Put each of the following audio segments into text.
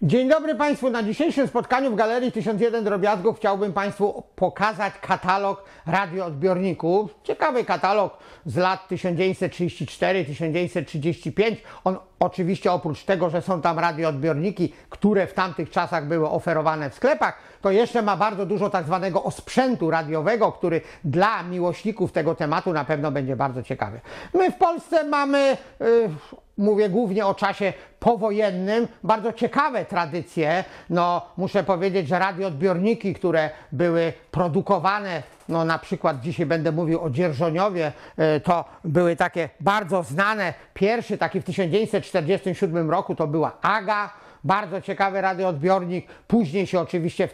Dzień dobry Państwu. Na dzisiejszym spotkaniu w Galerii 1001 Drobiazgów chciałbym Państwu pokazać katalog radioodbiorników. Ciekawy katalog z lat 1934-1935. On oczywiście oprócz tego, że są tam radioodbiorniki, które w tamtych czasach były oferowane w sklepach, to jeszcze ma bardzo dużo tak zwanego osprzętu radiowego, który dla miłośników tego tematu na pewno będzie bardzo ciekawy. My w Polsce mamy... Mówię głównie o czasie powojennym, bardzo ciekawe tradycje. No, muszę powiedzieć, że radioodbiorniki, które były produkowane, no na przykład dzisiaj będę mówił o Dzierżoniowie, to były takie bardzo znane. Pierwszy taki w 1947 roku to była AGA. Bardzo ciekawy radioodbiornik. Później się oczywiście w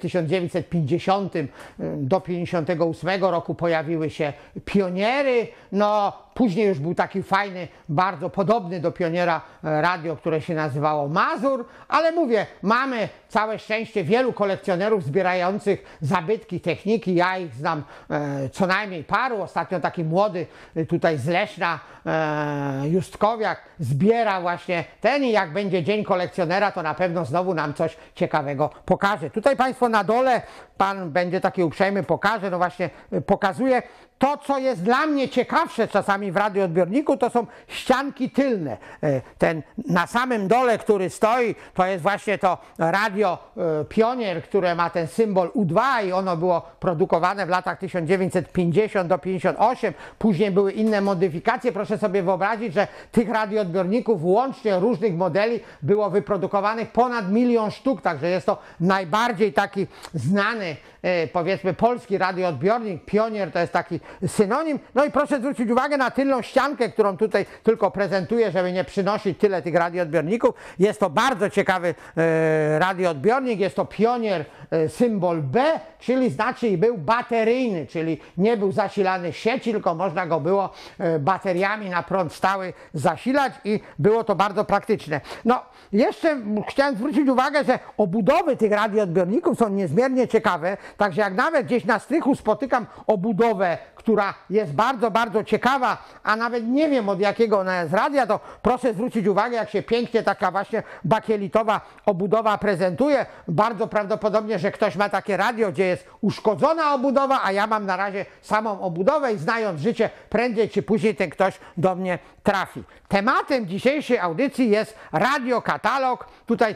1950 do 1958 roku pojawiły się Pioniery. No, później już był taki fajny, bardzo podobny do Pioniera radio, które się nazywało Mazur. Ale mówię, mamy całe szczęście wielu kolekcjonerów zbierających zabytki techniki. Ja ich znam co najmniej paru. Ostatnio taki młody tutaj z Leszna, Justkowiak, zbiera właśnie ten i jak będzie Dzień Kolekcjonera, to na pewno znowu nam coś ciekawego pokaże. Tutaj Państwo na dole, Pan będzie taki uprzejmy, pokaże, no właśnie pokazuje. To, co jest dla mnie ciekawsze czasami w radioodbiorniku, to są ścianki tylne. Ten na samym dole, który stoi, to jest właśnie to radio Pionier, które ma ten symbol U2 i ono było produkowane w latach 1950 do 58. Później były inne modyfikacje. Proszę sobie wyobrazić, że tych radioodbiorników łącznie różnych modeli było wyprodukowanych ponad 1 000 000 sztuk, także jest to najbardziej taki znany, powiedzmy, polski radioodbiornik. Pionier to jest taki synonim. No i proszę zwrócić uwagę na tylną ściankę, którą tutaj tylko prezentuję, żeby nie przynosić tyle tych radioodbiorników. Jest to bardzo ciekawy radioodbiornik. Jest to Pionier symbol B, czyli znaczy i był bateryjny, czyli nie był zasilany z sieci, tylko można go było bateriami na prąd stały zasilać i było to bardzo praktyczne. No, jeszcze chciałem zwrócić uwagę, że obudowy tych radioodbiorników są niezmiernie ciekawe, także jak nawet gdzieś na strychu spotykam obudowę, która jest bardzo, bardzo ciekawa, a nawet nie wiem od jakiego ona jest radia, to proszę zwrócić uwagę, jak się pięknie taka właśnie bakielitowa obudowa prezentuje. Bardzo prawdopodobnie, że ktoś ma takie radio, gdzie jest uszkodzona obudowa, a ja mam na razie samą obudowę i znając życie, prędzej czy później ten ktoś do mnie trafi. Tematem dzisiejszej audycji jest radiokatalog, tutaj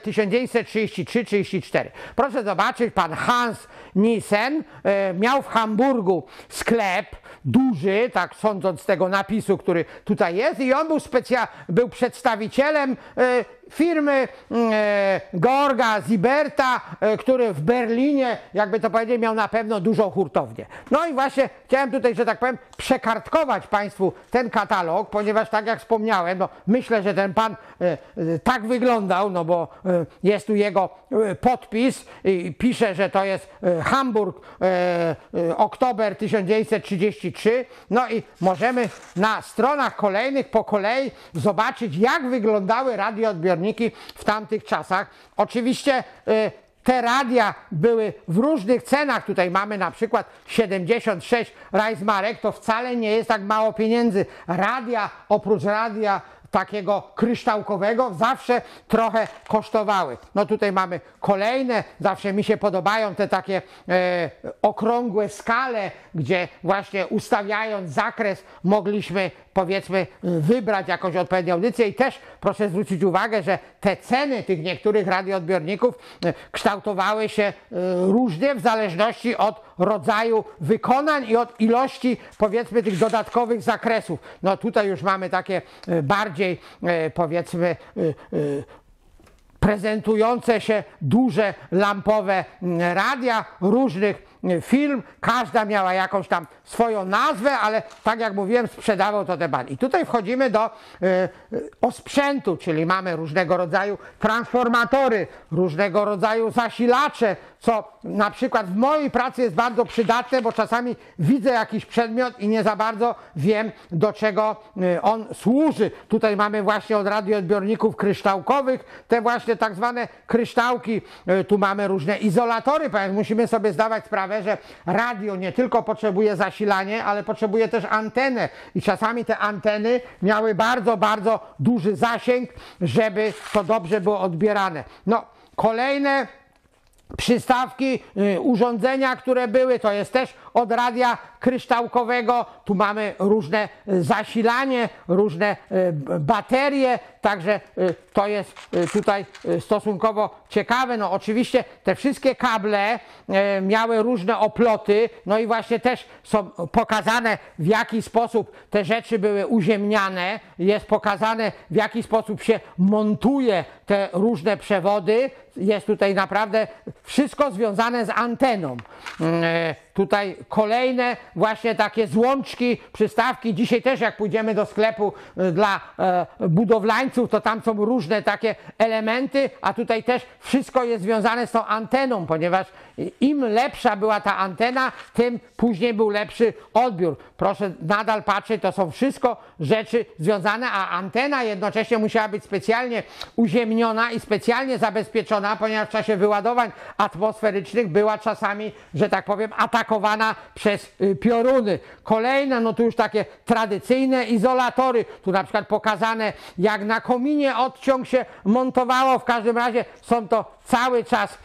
1933-34. Proszę zobaczyć, pan Hans Nielsen miał w Hamburgu sklep duży, tak sądząc z tego napisu, który tutaj jest, i on był przedstawicielem firmy Georga Sieberta, który w Berlinie, jakby to powiedzieć, miał na pewno dużą hurtownię. No i właśnie chciałem tutaj, że tak powiem, przekartkować Państwu ten katalog, ponieważ tak jak wspomniałem, no myślę, że ten pan tak wyglądał, no bo jest tu jego podpis i pisze, że to jest Hamburg, oktober 1933. No i możemy na stronach kolejnych po kolei zobaczyć, jak wyglądały radioodbiorniki w tamtych czasach. Oczywiście te radia były w różnych cenach. Tutaj mamy na przykład 76 Reichsmarek, to wcale nie jest tak mało pieniędzy. Radia, oprócz radia takiego kryształkowego, zawsze trochę kosztowały. No tutaj mamy kolejne, zawsze mi się podobają te takie okrągłe skale, gdzie właśnie ustawiając zakres mogliśmy, powiedzmy, wybrać jakąś odpowiednią audycję i też proszę zwrócić uwagę, że te ceny tych niektórych radioodbiorników kształtowały się różnie w zależności od rodzaju wykonań i od ilości, powiedzmy, tych dodatkowych zakresów. No tutaj już mamy takie bardziej, powiedzmy, prezentujące się duże lampowe radia różnych firm, każda miała jakąś tam swoją nazwę, ale tak jak mówiłem, sprzedawał to ten pan. I tutaj wchodzimy do osprzętu, czyli mamy różnego rodzaju transformatory, różnego rodzaju zasilacze, co na przykład w mojej pracy jest bardzo przydatne, bo czasami widzę jakiś przedmiot i nie za bardzo wiem, do czego on służy. Tutaj mamy właśnie od radioodbiorników kryształkowych te właśnie tak zwane kryształki, tu mamy różne izolatory, musimy sobie zdawać sprawę, że radio nie tylko potrzebuje zasilanie, ale potrzebuje też antenę i czasami te anteny miały bardzo, bardzo duży zasięg, żeby to dobrze było odbierane. No, kolejne przystawki, urządzenia, które były, to jest też od radia kryształkowego. Tu mamy różne zasilanie, różne baterie, także to jest tutaj stosunkowo ciekawe. No oczywiście te wszystkie kable miały różne oploty, no i właśnie też są pokazane, w jaki sposób te rzeczy były uziemniane. Jest pokazane, w jaki sposób się montuje te różne przewody. Jest tutaj naprawdę wszystko związane z anteną. Tutaj kolejne właśnie takie złączki, przystawki. Dzisiaj też jak pójdziemy do sklepu dla budowlańców, to tam są różne takie elementy, a tutaj też wszystko jest związane z tą anteną, ponieważ im lepsza była ta antena, tym później był lepszy odbiór. Proszę nadal patrzeć, to są wszystko rzeczy związane, a antena jednocześnie musiała być specjalnie uziemniona i specjalnie zabezpieczona, ponieważ w czasie wyładowań atmosferycznych była czasami, że tak powiem, atakowana przez pioruny. Kolejne, no tu już takie tradycyjne izolatory, tu na przykład pokazane, jak na kominie odciąg się montowało. W każdym razie są to cały czas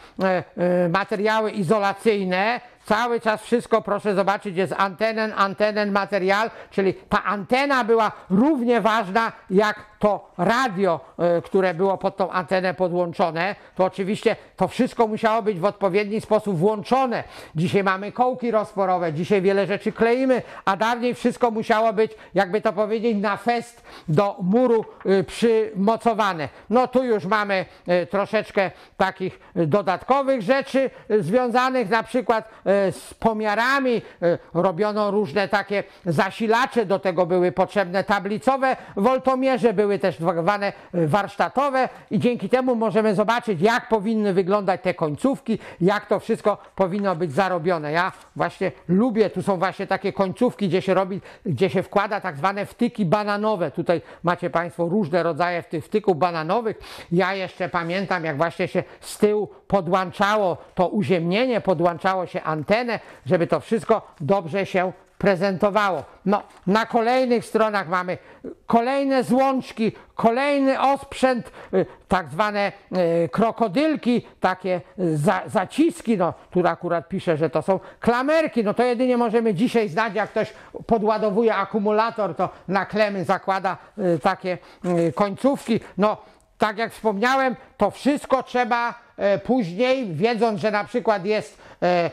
materiały izolacyjne. Cały czas wszystko, proszę zobaczyć, jest antenen materiał, czyli ta antena była równie ważna jak to radio, które było pod tą antenę podłączone. To oczywiście to wszystko musiało być w odpowiedni sposób włączone. Dzisiaj mamy kołki rozporowe, dzisiaj wiele rzeczy kleimy, a dawniej wszystko musiało być, jakby to powiedzieć, na fest do muru przymocowane. No tu już mamy troszeczkę takich dodatkowych rzeczy związanych na przykład z pomiarami. Robiono różne takie zasilacze, do tego były potrzebne tablicowe woltomierze, były też tak zwane warsztatowe i dzięki temu możemy zobaczyć, jak powinny wyglądać te końcówki, jak to wszystko powinno być zarobione. Ja właśnie lubię, tu są właśnie takie końcówki, gdzie się robi, gdzie się wkłada tak zwane wtyki bananowe. Tutaj macie Państwo różne rodzaje tych wtyków bananowych. Ja jeszcze pamiętam, jak właśnie się z tyłu podłączało to uziemnienie, podłączało się antenę, żeby to wszystko dobrze się prezentowało. No, na kolejnych stronach mamy kolejne złączki, kolejny osprzęt, tak zwane krokodylki, takie zaciski, no tu akurat pisze, że to są klamerki, no to jedynie możemy dzisiaj znać, jak ktoś podładowuje akumulator, to na klemy zakłada takie końcówki. No, tak jak wspomniałem, to wszystko trzeba później, wiedząc, że na przykład jest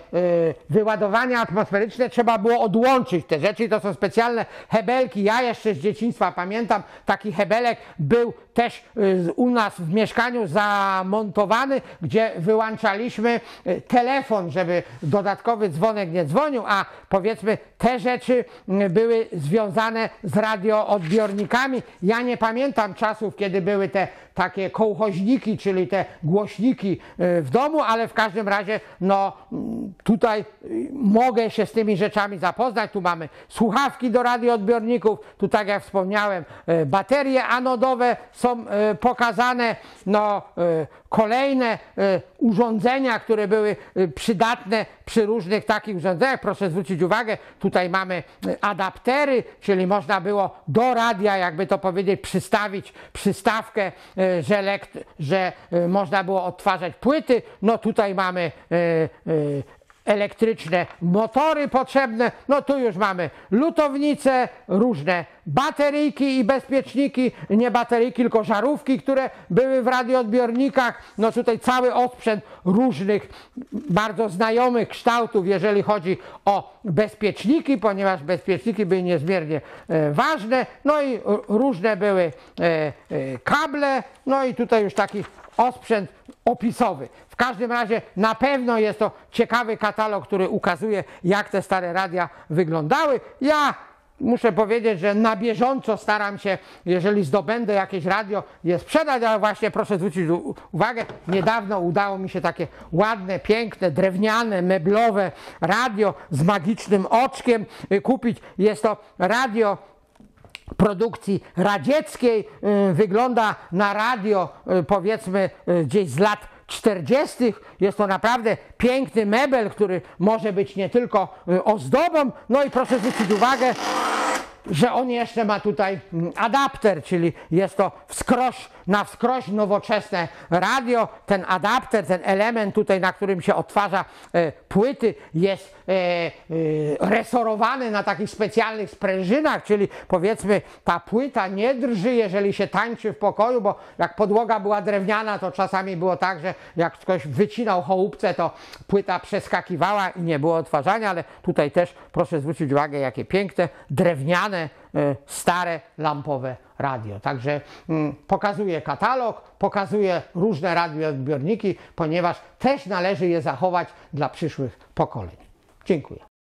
wyładowanie atmosferyczne, trzeba było odłączyć te rzeczy. To są specjalne hebelki. Ja jeszcze z dzieciństwa pamiętam, taki hebelek był też u nas w mieszkaniu zamontowany, gdzie wyłączaliśmy telefon, żeby dodatkowy dzwonek nie dzwonił, a powiedzmy te rzeczy były związane z radioodbiornikami. Ja nie pamiętam czasów, kiedy były te takie kołchoźniki, czyli te głośniki w domu, ale w każdym razie no tutaj mogę się z tymi rzeczami zapoznać. Tu mamy słuchawki do radioodbiorników, tu tak jak wspomniałem, baterie anodowe są pokazane, no kolejne urządzenia, które były przydatne przy różnych takich urządzeniach. Proszę zwrócić uwagę, tutaj mamy adaptery, czyli można było do radia, jakby to powiedzieć, przystawić przystawkę, że można było odtwarzać płyty. No tutaj mamy elektryczne motory potrzebne, no tu już mamy lutownice, różne bateryjki i bezpieczniki, nie bateryjki, tylko żarówki, które były w radioodbiornikach. No tutaj cały osprzęt różnych, bardzo znajomych kształtów, jeżeli chodzi o bezpieczniki, ponieważ bezpieczniki były niezmiernie ważne, no i różne były kable, no i tutaj już taki osprzęt opisowy. W każdym razie na pewno jest to ciekawy katalog, który ukazuje, jak te stare radia wyglądały. Ja muszę powiedzieć, że na bieżąco staram się, jeżeli zdobędę jakieś radio, je sprzedać, ale właśnie proszę zwrócić uwagę, niedawno udało mi się takie ładne, piękne, drewniane, meblowe radio z magicznym oczkiem kupić. Jest to radio produkcji radzieckiej, wygląda na radio powiedzmy gdzieś z lat 40. Jest to naprawdę piękny mebel, który może być nie tylko ozdobą. No i proszę zwrócić uwagę, że on jeszcze ma tutaj adapter, czyli jest to na wskroś nowoczesne radio. Ten adapter, ten element tutaj, na którym się odtwarza płyty, jest resorowany na takich specjalnych sprężynach, czyli powiedzmy ta płyta nie drży, jeżeli się tańczy w pokoju, bo jak podłoga była drewniana, to czasami było tak, że jak ktoś wycinał chałupce, to płyta przeskakiwała i nie było odtwarzania, ale tutaj też proszę zwrócić uwagę, jakie piękne, drewniane, stare, lampowe radio. Także pokazuję katalog, pokazuję różne radioodbiorniki, ponieważ też należy je zachować dla przyszłych pokoleń. Dziękuję.